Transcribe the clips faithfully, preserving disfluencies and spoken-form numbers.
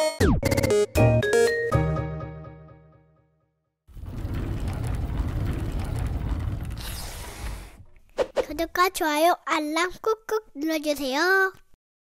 구독과 좋아요, 알람 꾹꾹 눌러주세요.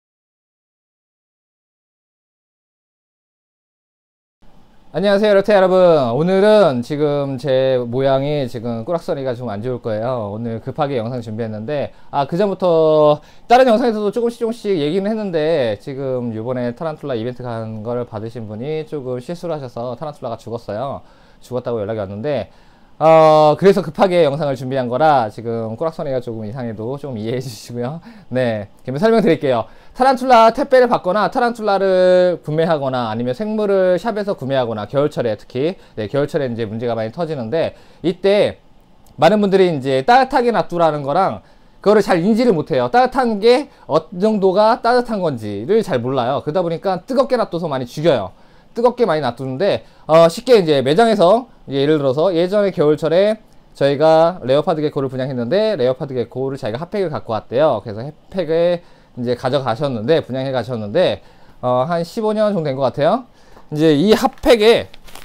안녕하세요, 여러분. 여러분, 오늘은 지금 제 모양이 지금 꾸락서리가 좀 안 좋을 거예요. 오늘 급하게 영상 준비했는데, 아, 그 전부터 다른 영상에서도 조금씩 조금씩 얘기는 했는데, 지금 요번에 타란툴라 이벤트 간 걸 받으신 분이 조금 실수를 하셔서 타란툴라가 죽었어요. 죽었다고 연락이 왔는데, 어, 그래서 급하게 영상을 준비한 거라 지금 꾸락서리가 조금 이상해도 좀 이해해 주시고요. 네, 그러면 설명드릴게요. 타란툴라 택배를 받거나 타란툴라를 구매하거나 아니면 생물을 샵에서 구매하거나 겨울철에 특히 네, 겨울철에 이제 문제가 많이 터지는데, 이때 많은 분들이 이제 따뜻하게 놔두라는 거랑 그거를 잘 인지를 못해요. 따뜻한 게 어느 정도가 따뜻한 건지를 잘 몰라요. 그러다 보니까 뜨겁게 놔둬서 많이 죽여요. 뜨겁게 많이 놔두는데, 어, 쉽게 이제 매장에서 이제 예를 들어서 예전에 겨울철에 저희가 레오파드 게코를 분양했는데, 레오파드 게코를 자기가 핫팩을 갖고 왔대요. 그래서 핫팩을 이제 가져가셨는데, 분양해 가셨는데, 어, 한 십오 년 정도 된 것 같아요. 이제 이 핫팩에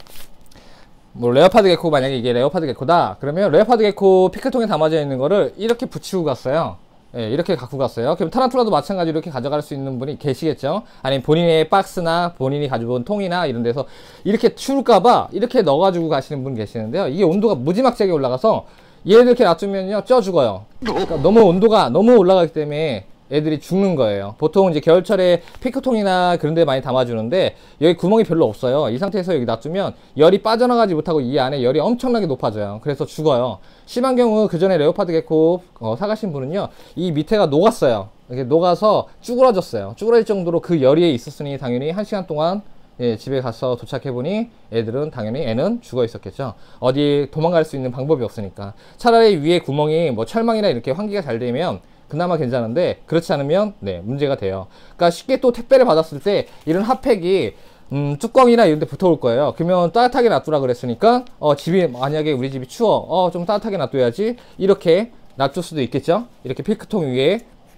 뭐 레오파드 게코, 만약에 이게 레오파드 게코다 그러면 레오파드 게코 피클통에 담아져 있는 거를 이렇게 붙이고 갔어요. 예, 이렇게 갖고 갔어요. 그럼 타란툴라도 마찬가지로 이렇게 가져갈 수 있는 분이 계시겠죠. 아니면 본인의 박스나 본인이 가지고 온 통이나 이런 데서 이렇게 추울까봐 이렇게 넣어가지고 가시는 분 계시는데요. 이게 온도가 무지막지하게 올라가서 얘를 이렇게 놔두면요 쪄 죽어요. 그러니까 너무 온도가 너무 올라가기 때문에 애들이 죽는 거예요. 보통 이제 겨울철에 피크통이나 그런 데 많이 담아주는데 여기 구멍이 별로 없어요. 이 상태에서 여기 놔두면 열이 빠져나가지 못하고 이 안에 열이 엄청나게 높아져요. 그래서 죽어요. 심한 경우 그 전에 레오파드 게코 어, 사가신 분은요 이 밑에가 녹았어요. 이렇게 녹아서 쭈그러졌어요. 쭈그러질 정도로 그 열이 있었으니 당연히 한 시간 동안 예, 집에 가서 도착해보니 애들은 당연히 애는 죽어 있었겠죠. 어디 도망갈 수 있는 방법이 없으니까. 차라리 위에 구멍이 뭐 철망이나 이렇게 환기가 잘 되면 그나마 괜찮은데, 그렇지 않으면 네 문제가 돼요. 그러니까 쉽게 또 택배를 받았을 때 이런 핫팩이 음, 뚜껑이나 이런 데 붙어올 거예요. 그러면 따뜻하게 놔두라 그랬으니까 어, 집이 만약에 우리 집이 추워 어, 좀 따뜻하게 놔둬야지 이렇게 놔둘 수도 있겠죠. 이렇게 피크통 위에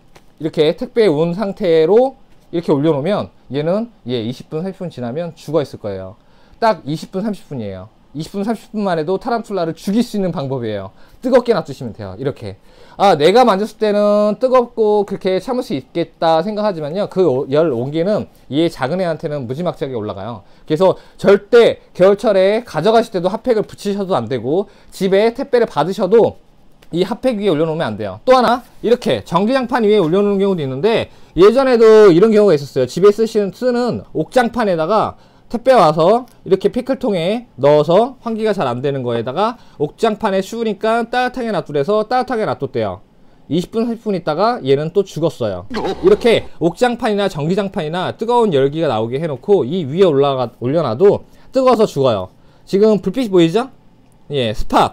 이렇게 택배 온 상태로 이렇게 올려놓으면 얘는 예 이십 분 삼십 분 지나면 죽어 있을 거예요. 딱 이십 분 삼십 분이에요 이십 분 삼십 분만 해도 타란툴라를 죽일 수 있는 방법이에요. 뜨겁게 놔두시면 돼요. 이렇게. 아, 내가 만졌을 때는 뜨겁고 그렇게 참을 수 있겠다 생각하지만요, 그 열 온기는 이 작은 애한테는 무지막지하게 올라가요. 그래서 절대 겨울철에 가져가실 때도 핫팩을 붙이셔도 안 되고, 집에 택배를 받으셔도 이 핫팩 위에 올려놓으면 안 돼요. 또 하나, 이렇게 전기장판 위에 올려놓는 경우도 있는데, 예전에도 이런 경우가 있었어요. 집에 쓰시는, 쓰는 옥장판에다가 택배 와서 이렇게 피클통에 넣어서 환기가 잘 안 되는 거에다가 옥장판에 추우니까 따뜻하게 놔두래서 따뜻하게 놔뒀대요. 이십 분 삼십 분 있다가 얘는 또 죽었어요. 이렇게 옥장판이나 전기장판이나 뜨거운 열기가 나오게 해놓고 이 위에 올라가 올려놔도 뜨거워서 죽어요. 지금 불빛이 보이죠? 예, 스팟.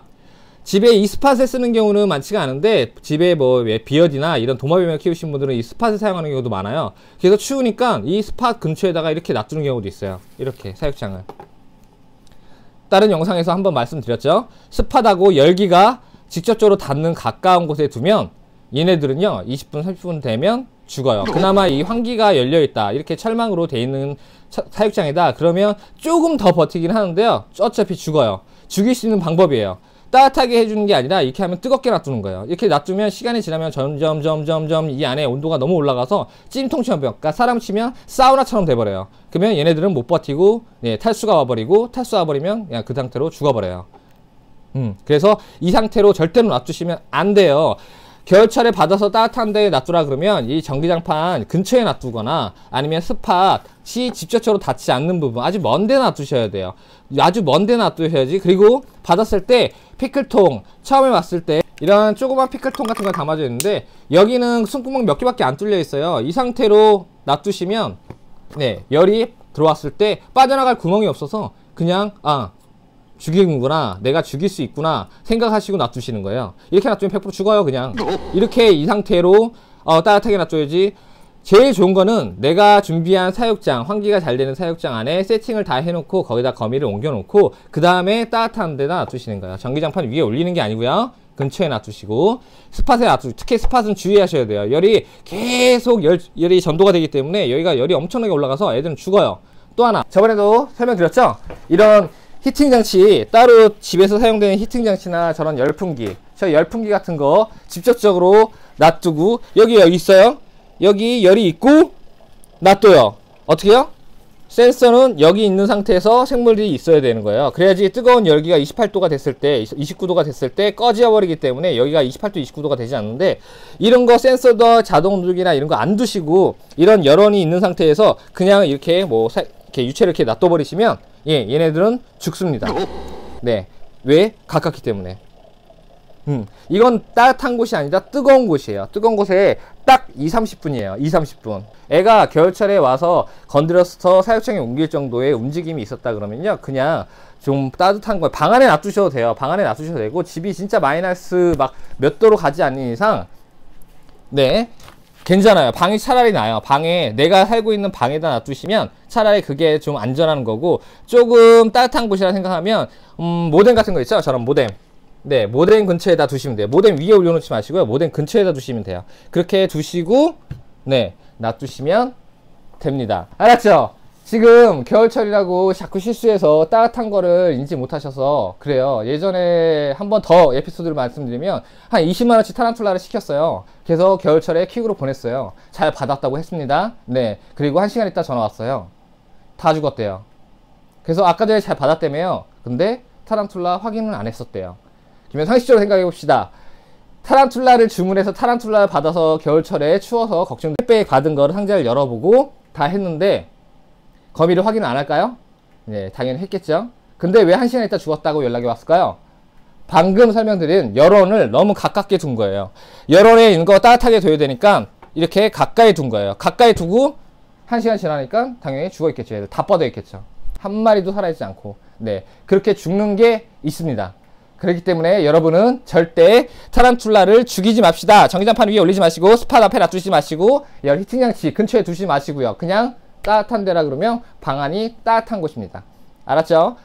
집에 이 스팟을 쓰는 경우는 많지가 않은데, 집에 뭐 비어디나 이런 도마뱀을 키우신 분들은 이 스팟을 사용하는 경우도 많아요. 그래서 추우니까 이 스팟 근처에다가 이렇게 놔두는 경우도 있어요. 이렇게 사육장을. 다른 영상에서 한번 말씀드렸죠. 스팟하고 열기가 직접적으로 닿는 가까운 곳에 두면 얘네들은요 이십 분 삼십 분 되면 죽어요. 그나마 이 환기가 열려있다, 이렇게 철망으로 돼 있는 사육장이다 그러면 조금 더 버티긴 하는데요, 어차피 죽어요. 죽일 수 있는 방법이에요. 따뜻하게 해주는 게 아니라 이렇게 하면 뜨겁게 놔두는 거예요. 이렇게 놔두면 시간이 지나면 점점 점점 점 이 안에 온도가 너무 올라가서 찜통처럼, 그러니까 사람 치면 사우나처럼 돼버려요. 그러면 얘네들은 못 버티고 네, 탈수가 와버리고, 탈수 와버리면 그냥 그 상태로 죽어버려요. 음, 그래서 이 상태로 절대로 놔두시면 안 돼요. 겨울철에 받아서 따뜻한 데에 놔두라 그러면 이 전기장판 근처에 놔두거나 아니면 스팟이 직접적으로 닿지 않는 부분, 아주 먼 데 놔두셔야 돼요. 아주 먼 데 놔두셔야지. 그리고 받았을 때 피클통 처음에 왔을 때 이런 조그만 피클통 같은 거 담아져 있는데 여기는 숨구멍 몇 개밖에 안 뚫려 있어요. 이 상태로 놔두시면 네, 열이 들어왔을 때 빠져나갈 구멍이 없어서 그냥 아 죽이는구나, 내가 죽일 수 있구나 생각하시고 놔두시는 거예요. 이렇게 놔두면 백 퍼센트 죽어요. 그냥 이렇게 이 상태로 어, 따뜻하게 놔둬야지. 제일 좋은 거는 내가 준비한 사육장, 환기가 잘 되는 사육장 안에 세팅을 다 해놓고 거기다 거미를 옮겨 놓고 그 다음에 따뜻한 데다 놔두시는 거예요. 전기장판 위에 올리는 게 아니고요, 근처에 놔두시고 스팟에 놔두시고, 특히 스팟은 주의하셔야 돼요. 열이 계속 열, 열이 전도가 되기 때문에 여기가 열이 엄청나게 올라가서 애들은 죽어요. 또 하나, 저번에도 설명드렸죠? 이런 히팅 장치, 따로 집에서 사용되는 히팅 장치나 저런 열풍기, 저 열풍기 같은 거 직접적으로 놔두고, 여기 여기 있어요. 여기 열이 있고 놔둬요. 어떻게요? 센서는 여기 있는 상태에서 생물들이 있어야 되는 거예요. 그래야지 뜨거운 열기가 이십팔 도가 됐을 때, 이십구 도가 됐을 때 꺼져 버리기 때문에 여기가 이십팔 도, 이십구 도가 되지 않는데, 이런 거 센서도 자동 누르기나 이런 거 안 두시고 이런 열원이 있는 상태에서 그냥 이렇게 뭐 사, 이렇게 유체를 이렇게 놔둬 버리시면, 예, 얘네들은 죽습니다. 네. 왜? 가깝기 때문에. 음, 이건 따뜻한 곳이 아니라 뜨거운 곳이에요. 뜨거운 곳에 딱 이, 삼십 분이에요. 이, 삼십 분. 애가 겨울철에 와서 건드려서 사육장에 옮길 정도의 움직임이 있었다 그러면요, 그냥 좀 따뜻한 거 방 안에 놔두셔도 돼요. 방 안에 놔두셔도 되고, 집이 진짜 마이너스 막 몇 도로 가지 않는 이상, 네, 괜찮아요. 방이 차라리 나아요. 방에, 내가 살고 있는 방에다 놔두시면 차라리 그게 좀 안전한 거고, 조금 따뜻한 곳이라 생각하면 음, 모뎀 같은 거 있죠? 저런 모뎀. 네, 모뎀 근처에다 두시면 돼요. 모뎀 위에 올려놓지 마시고요. 모뎀 근처에다 두시면 돼요. 그렇게 두시고, 네, 놔두시면 됩니다. 알았죠? 지금 겨울철이라고 자꾸 실수해서 따뜻한 거를 인지 못하셔서 그래요. 예전에 한 번 더 에피소드를 말씀드리면 한 이십만 원치 타란툴라를 시켰어요. 그래서 겨울철에 퀵으로 보냈어요. 잘 받았다고 했습니다. 네, 그리고 한 시간 있다 전화 왔어요. 다 죽었대요. 그래서 아까 전에 잘 받았다며요. 근데 타란툴라 확인은 안 했었대요. 그러면 상식적으로 생각해 봅시다. 타란툴라를 주문해서 타란툴라를 받아서 겨울철에 추워서 걱정, 택배에 받은 거를 상자를 열어보고 다 했는데 거미를 확인 안 할까요? 네, 당연히 했겠죠. 근데 왜 한 시간 있다 죽었다고 연락이 왔을까요? 방금 설명드린 열원을 너무 가깝게 둔 거예요. 열원에 있는 거 따뜻하게 둬야 되니까 이렇게 가까이 둔 거예요. 가까이 두고 한 시간 지나니까 당연히 죽어 있겠죠. 얘들 다 뻗어 있겠죠. 한 마리도 살아있지 않고. 네, 그렇게 죽는 게 있습니다. 그렇기 때문에 여러분은 절대 타란툴라를 죽이지 맙시다. 전기장판 위에 올리지 마시고, 스팟 앞에 놔두지 마시고, 열 히팅장치 근처에 두지 마시고요. 그냥 따뜻한 데라 그러면 방 안이 따뜻한 곳입니다. 알았죠?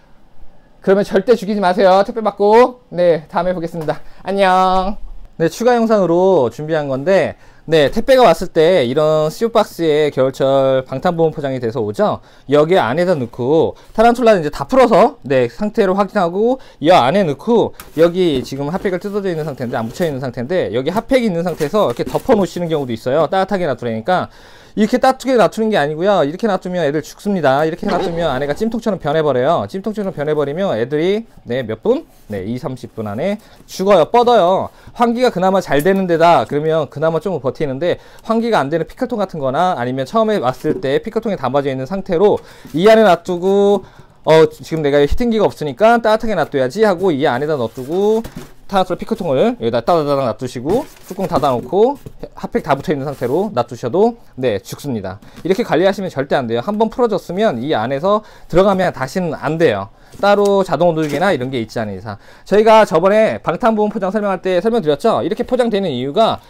그러면 절대 죽이지 마세요. 택배 받고. 네, 다음에 보겠습니다. 안녕. 네, 추가 영상으로 준비한 건데, 네, 택배가 왔을 때 이런 씨오박스에 겨울철 방탄보험 포장이 돼서 오죠. 여기 안에다 넣고 타란툴라는 이제 다 풀어서, 네, 상태를 확인하고 이 안에 넣고, 여기 지금 핫팩을 뜯어져 있는 상태인데 안 붙여 있는 상태인데, 여기 핫팩이 있는 상태에서 이렇게 덮어 놓으시는 경우도 있어요. 따뜻하게 놔두라니까. 이렇게 따뜻하게 놔두는 게 아니고요. 이렇게 놔두면 애들 죽습니다. 이렇게 놔두면 안에가 찜통처럼 변해버려요. 찜통처럼 변해버리면 애들이, 네, 몇 분? 네, 이, 삼십 분 안에 죽어요. 뻗어요. 환기가 그나마 잘 되는 데다 그러면 그나마 좀 버티는데, 환기가 안 되는 피클통 같은 거나 아니면 처음에 왔을 때 피클통에 담아져 있는 상태로 이 안에 놔두고, 어, 지금 내가 히팅기가 없으니까 따뜻하게 놔둬야지 하고 이 안에다 넣어두고, 타란툴라 피클통을 여기다 따다다닥 놔두시고 뚜껑 닫아놓고 핫팩 다 붙어있는 상태로 놔두셔도, 네, 죽습니다. 이렇게 관리하시면 절대 안 돼요. 한번 풀어졌으면 이 안에서 들어가면 다시는 안 돼요. 따로 자동 누르기나 이런 게 있지 않은 이상. 저희가 저번에 방탄보험 포장 설명할 때 설명드렸죠. 이렇게 포장되는 이유가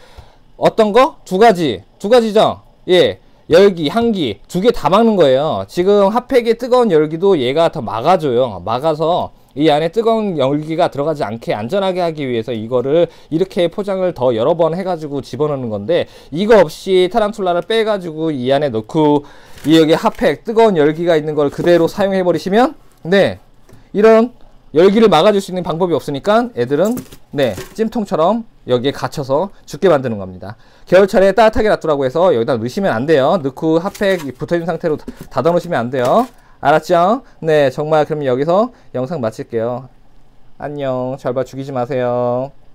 어떤 거? 두 가지 두 가지죠. 예, 열기, 향기 두 개 다 막는 거예요. 지금 핫팩의 뜨거운 열기도 얘가 더 막아줘요. 막아서 이 안에 뜨거운 열기가 들어가지 않게 안전하게 하기 위해서 이거를 이렇게 포장을 더 여러 번 해가지고 집어넣는 건데, 이거 없이 타란툴라를 빼가지고 이 안에 넣고 이 여기 핫팩 뜨거운 열기가 있는 걸 그대로 사용해 버리시면, 네, 이런 열기를 막아줄 수 있는 방법이 없으니까 애들은, 네, 찜통처럼 여기에 갇혀서 죽게 만드는 겁니다. 겨울철에 따뜻하게 놔두라고 해서 여기다 넣으시면 안 돼요. 넣고 핫팩 붙어있는 상태로 닫아 놓으시면 안 돼요. 알았죠? 네, 정말 그럼 여기서 영상 마칠게요. 안녕. 잘 봐, 죽이지 마세요.